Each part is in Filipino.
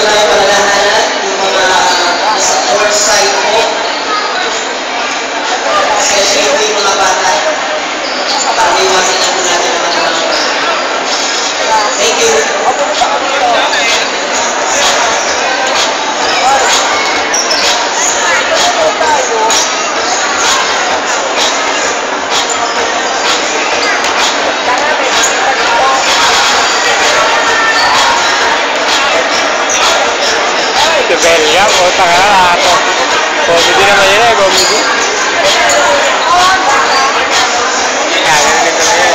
lang yung palalahanan, yung mga nasa north side po. Especially yung mga bata. Para iwasan na po natin ang mga bata. Thank you. Ito belga, puta ka ako. Comedy naman yun eh, comedy. Kagaling ko na yan.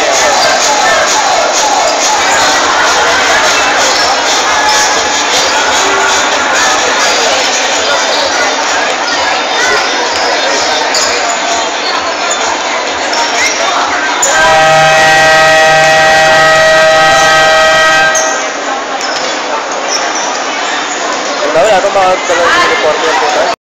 Wala ko mga talagang report yun po.